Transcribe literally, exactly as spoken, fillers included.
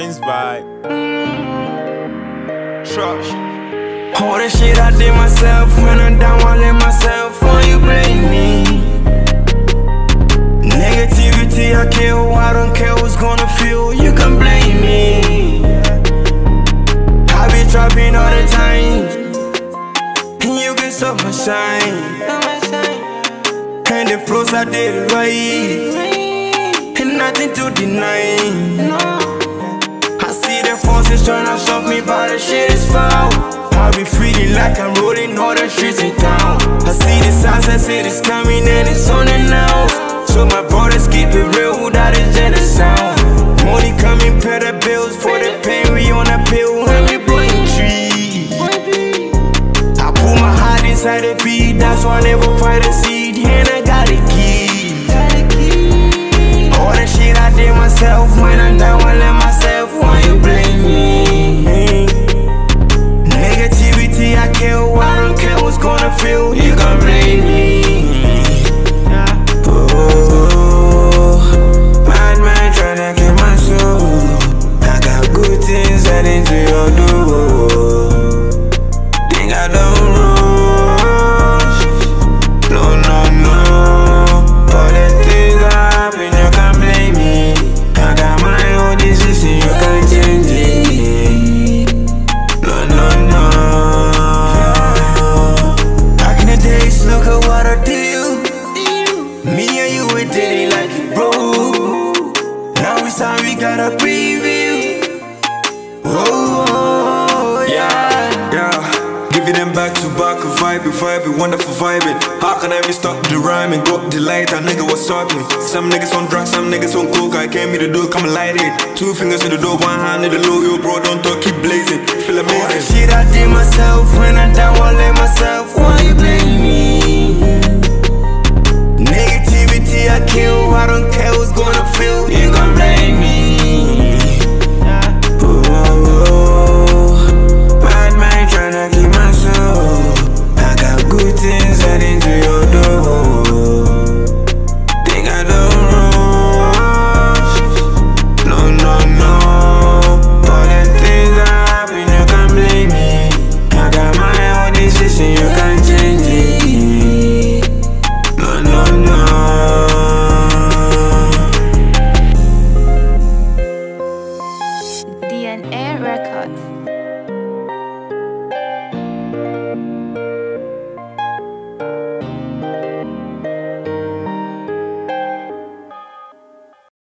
Winsvibe. Trust. All the shit I did myself, when I'm down, I let myself. Why you blame me? Negativity, I kill. I don't care what's gonna feel. You can blame me. I be dropping all the time, and you can stop my shine. And the flows I did right, and nothing to deny. I see the forces trying to stop me, but the shit is foul. I be feeling like I'm rolling all the streets in town. I see the signs, I say it's coming and it's on it now. So my brothers keep it real, that is just the sound. Money coming, pay the bills for the pain, we on a pill, and we blowing trees. I put my heart inside the beat, that's why I never fight a seed, and I got a key. All the shit I did myself, when I'm down, I let myself. Why you blame me? Negativity, I kill. I don't care what's gonna feel. You can blame me. Oh, bad man tryna kill my soul. I got good things that into your door. Think I don't rush. No, no, no. All the things that happen, you can blame me. I got my own decision, you can't change it. No, no, no. Back in the days, look at what I did. Me and you, we did it like it, bro. Now it's time we got a preview. Oh, yeah, yeah. Giving them back to back, a vibe, a vibe, a wonderful vibing. How can I even stop the rhyme and got the light? A nigga was talking. Some niggas on drugs, some niggas on coke. I came here to do, come and light it. Two fingers in the door, one hand in the low. Yo, bro, don't talk, keep blazing. Feel all the amazing. shit I did myself, when I'm down, I let myself. Why you blame me? Negativity, I kill. I don't care what's gonna feel. You gon' blame me. Oh, bad man tryna keep my soul. I got good things that into your